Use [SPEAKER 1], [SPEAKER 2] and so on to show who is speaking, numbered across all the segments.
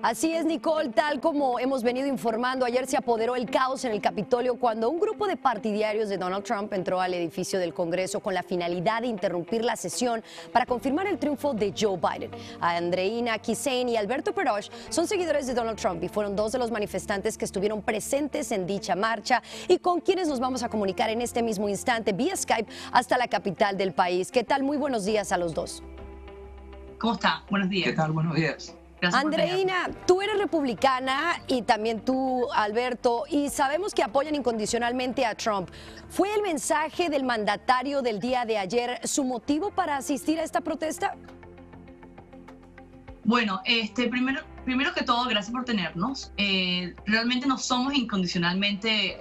[SPEAKER 1] Así es, Nicole, tal como hemos venido informando, ayer se apoderó el caos en el Capitolio cuando un grupo de partidarios de Donald Trump entró al edificio del Congreso con la finalidad de interrumpir la sesión para confirmar el triunfo de Joe Biden. Andreina Kissane y Alberto Perosh son seguidores de Donald Trump y fueron dos de los manifestantes que estuvieron presentes en dicha marcha y con quienes nos vamos a comunicar en este mismo instante vía Skype hasta la capital del país. ¿Qué tal? Muy buenos días a los dos.
[SPEAKER 2] ¿Cómo está? Buenos días.
[SPEAKER 3] ¿Qué tal? Buenos días.
[SPEAKER 1] Andreina, tú eres republicana y también tú, Alberto, y sabemos que apoyan incondicionalmente a Trump. ¿Fue el mensaje del mandatario del día de ayer su motivo para asistir a esta protesta?
[SPEAKER 2] Bueno, primero que todo, gracias por tenernos. Realmente no somos incondicionalmente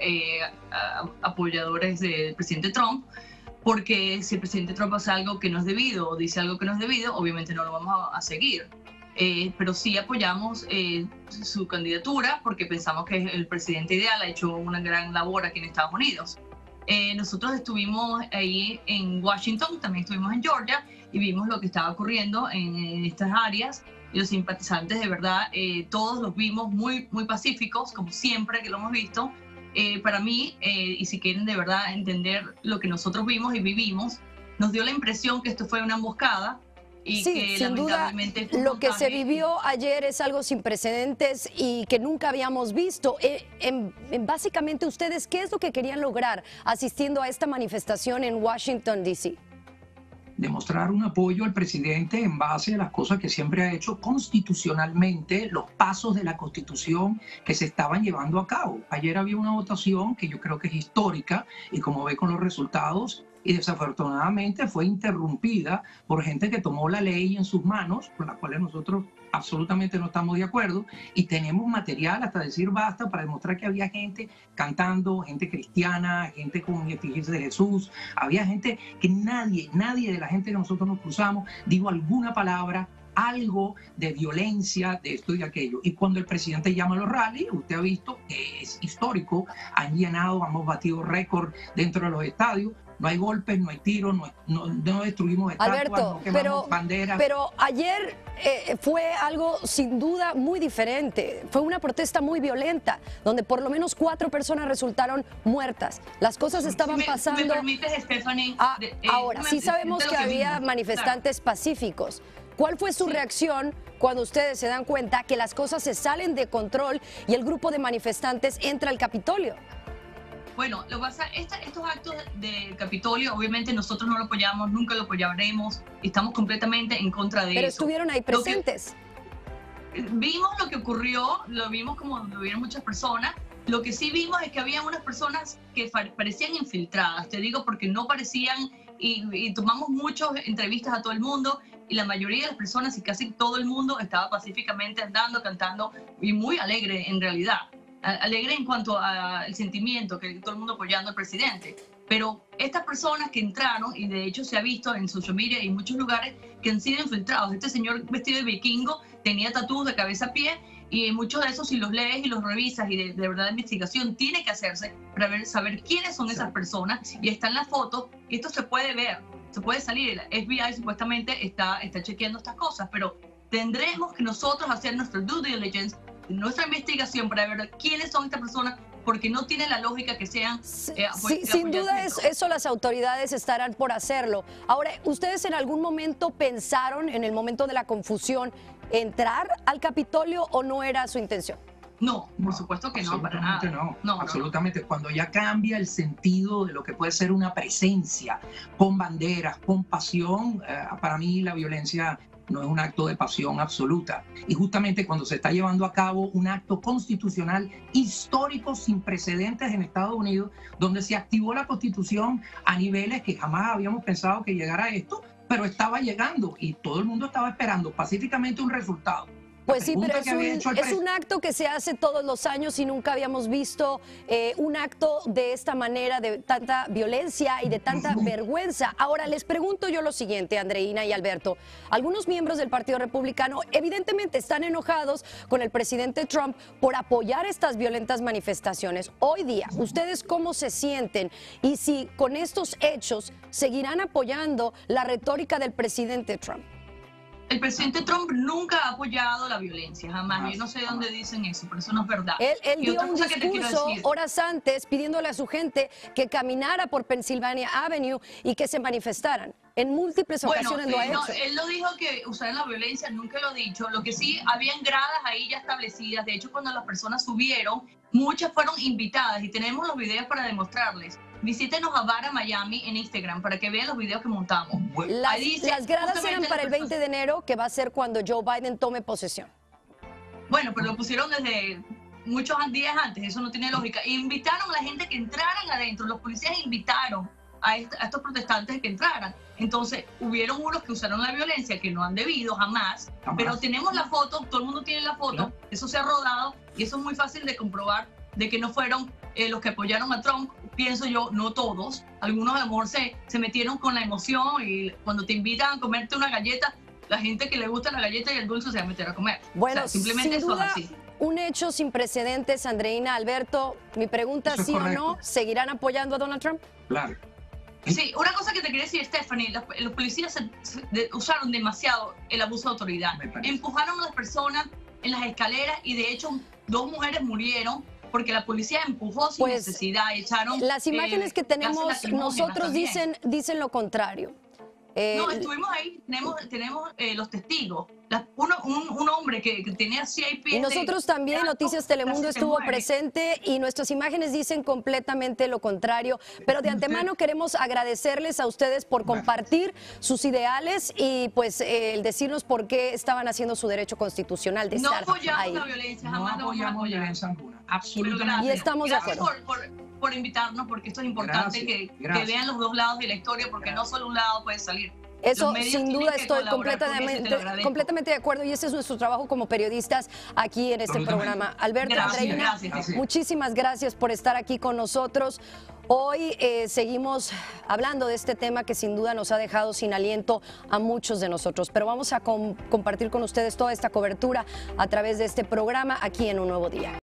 [SPEAKER 2] apoyadores del presidente Trump, porque si el presidente Trump hace algo que no es debido o dice algo que no es debido, obviamente no lo vamos a seguir. Pero sí apoyamos su candidatura porque pensamos que es el presidente ideal, ha hecho una gran labor aquí en Estados Unidos. Nosotros estuvimos ahí en Washington, también estuvimos en Georgia y vimos lo que estaba ocurriendo en estas áreas y los simpatizantes de verdad, todos los vimos muy pacíficos, como siempre que lo hemos visto. Para mí, y si quieren de verdad entender lo que nosotros vimos y vivimos, nos dio la impresión que esto fue una emboscada. Y
[SPEAKER 1] sí,
[SPEAKER 2] que
[SPEAKER 1] sin duda, lo que se vivió ayer es algo sin precedentes y que nunca habíamos visto. Básicamente, ustedes, ¿qué es lo que querían lograr asistiendo a esta manifestación en Washington, D.C.?
[SPEAKER 3] Demostrar un apoyo al presidente en base a las cosas que siempre ha hecho constitucionalmente, los pasos de la Constitución que se estaban llevando a cabo. Ayer había una votación que yo creo que es histórica y como ve con los resultados, y desafortunadamente fue interrumpida por gente que tomó la ley en sus manos, con la cual nosotros absolutamente no estamos de acuerdo, y tenemos material hasta decir basta para demostrar que había gente cantando, gente cristiana, gente con efigies de Jesús, había gente que nadie de la gente que nosotros nos cruzamos dijo alguna palabra, algo de violencia, de esto y aquello. Y cuando el presidente llama a los rallies, usted ha visto que es histórico, han llenado, hemos batido récord dentro de los estadios. No hay golpes, no hay tiros, no destruimos estatuas,
[SPEAKER 1] Alberto,
[SPEAKER 3] no quemamos banderas.
[SPEAKER 1] Pero ayer fue algo sin duda muy diferente. Fue una protesta muy violenta, donde por lo menos 4 personas resultaron muertas. Las cosas estaban pasando.
[SPEAKER 2] ¿Me permites, Stephanie?
[SPEAKER 1] Ahora, sí sabemos que había manifestantes pacíficos. ¿Cuál fue su reacción cuando ustedes se dan cuenta que las cosas se salen de control y el grupo de manifestantes entra al Capitolio?
[SPEAKER 2] Bueno, lo que pasa, estos actos del Capitolio, obviamente nosotros no lo apoyamos, nunca lo apoyaremos, estamos completamente en contra de eso.
[SPEAKER 1] Pero estuvieron ahí presentes.
[SPEAKER 2] Vimos lo que ocurrió, lo vimos como lo vieron muchas personas. Lo que sí vimos es que había unas personas que parecían infiltradas, te digo porque no parecían, y tomamos muchas entrevistas a todo el mundo, y la mayoría de las personas y casi todo el mundo estaba pacíficamente andando, cantando, y muy alegre en realidad. Alegre en cuanto al sentimiento, que todo el mundo apoyando al presidente. Pero estas personas que entraron, y de hecho se ha visto en social media y en muchos lugares, que han sido infiltrados. Este señor vestido de vikingo tenía tatuajes de cabeza a pie, y muchos de esos, si los lees y los revisas, y de verdad la investigación tiene que hacerse para saber quiénes son esas personas, y están las fotos, y esto se puede ver, se puede salir. El FBI supuestamente está chequeando estas cosas, pero tendremos que nosotros hacer nuestro due diligence, nuestra investigación para ver quiénes son estas personas, porque no tiene la lógica que sean...
[SPEAKER 1] sin duda eso las autoridades estarán por hacerlo. Ahora, ¿ustedes en algún momento pensaron, en el momento de la confusión, entrar al Capitolio o no era su intención?
[SPEAKER 2] No, por supuesto que no, para nada.
[SPEAKER 3] No, absolutamente. Cuando ya cambia el sentido de lo que puede ser una presencia con banderas, con pasión, para mí la violencia no es un acto de pasión absoluta. Y justamente cuando se está llevando a cabo un acto constitucional histórico sin precedentes en Estados Unidos, donde se activó la Constitución a niveles que jamás habíamos pensado que llegara a esto, pero estaba llegando y todo el mundo estaba esperando pacíficamente un resultado.
[SPEAKER 1] Pues sí, pero es un acto que se hace todos los años y nunca habíamos visto un acto de esta manera, de tanta violencia y de tanta vergüenza. Ahora, les pregunto yo lo siguiente, Andreina y Alberto. Algunos miembros del Partido Republicano evidentemente están enojados con el presidente Trump por apoyar estas violentas manifestaciones. Hoy día, ¿ustedes cómo se sienten? Y si con estos hechos seguirán apoyando la retórica del presidente Trump.
[SPEAKER 2] El presidente Trump nunca ha apoyado la violencia, jamás. Yo no sé de dónde dicen eso, pero eso no es verdad.
[SPEAKER 1] Él
[SPEAKER 2] Y
[SPEAKER 1] dio
[SPEAKER 2] otra
[SPEAKER 1] un
[SPEAKER 2] cosa que te quiero
[SPEAKER 1] discurso
[SPEAKER 2] decir,
[SPEAKER 1] horas antes pidiéndole a su gente que caminara por Pennsylvania Avenue y que se manifestaran. En múltiples ocasiones lo ha
[SPEAKER 2] no,
[SPEAKER 1] hecho.
[SPEAKER 2] él lo dijo que usaran la violencia, nunca lo ha dicho. Lo que sí, habían gradas ahí ya establecidas. De hecho, cuando las personas subieron, muchas fueron invitadas y tenemos los videos para demostrarles. Visítenos a Vara Miami en Instagram para que vean los videos que montamos.
[SPEAKER 1] Las gradas eran para el 20 de enero, que va a ser cuando Joe Biden tome posesión.
[SPEAKER 2] Bueno, pero lo pusieron desde muchos días antes, eso no tiene lógica. Invitaron a la gente que entraran adentro, los policías invitaron a estos protestantes que entraran. Entonces, hubieron unos que usaron la violencia, que no han debido jamás. Pero tenemos la foto, todo el mundo tiene la foto, eso se ha rodado y eso es muy fácil de comprobar de que no fueron los que apoyaron a Trump. Pienso yo, no todos, algunos a lo mejor se metieron con la emoción y cuando te invitan a comerte una galleta, la gente que le gusta la galleta y el dulce se va a meter a comer.
[SPEAKER 1] Bueno,
[SPEAKER 2] o sea, simplemente
[SPEAKER 1] sin duda,
[SPEAKER 2] eso es así.
[SPEAKER 1] Un hecho sin precedentes, Andreina, Alberto. Mi pregunta,
[SPEAKER 3] Eso es
[SPEAKER 1] ¿sí
[SPEAKER 3] correcto.
[SPEAKER 1] o no? ¿Seguirán apoyando a Donald Trump?
[SPEAKER 3] Claro.
[SPEAKER 2] Sí, una cosa que te quería decir, Stephanie, los policías usaron demasiado el abuso de autoridad. Empujaron a las personas en las escaleras y de hecho 2 mujeres murieron porque la policía empujó sin necesidad, echaron...
[SPEAKER 1] Las imágenes que tenemos nosotros dicen lo contrario.
[SPEAKER 2] No, estuvimos ahí, tenemos los testigos. Un hombre que tenía 6 pies.
[SPEAKER 1] Y nosotros también, Noticias Telemundo estuvo presente y nuestras imágenes dicen completamente lo contrario. Pero de antemano queremos agradecerles a ustedes por compartir sus ideales y pues el decirnos por qué estaban haciendo su derecho constitucional de estar ahí.
[SPEAKER 2] No apoyamos la violencia, jamás
[SPEAKER 3] no apoyamos violencia alguna, absolutamente.
[SPEAKER 1] Y estamos de acuerdo.
[SPEAKER 2] Gracias por invitarnos, porque esto es importante que vean los 2 lados de la historia, porque no solo un lado puede salir.
[SPEAKER 1] Eso sin duda estoy completamente de acuerdo y ese es nuestro trabajo como periodistas aquí en este programa. Alberto, Andreina, muchísimas gracias por estar aquí con nosotros. Hoy seguimos hablando de este tema que sin duda nos ha dejado sin aliento a muchos de nosotros, pero vamos a compartir con ustedes toda esta cobertura a través de este programa aquí en Un Nuevo Día.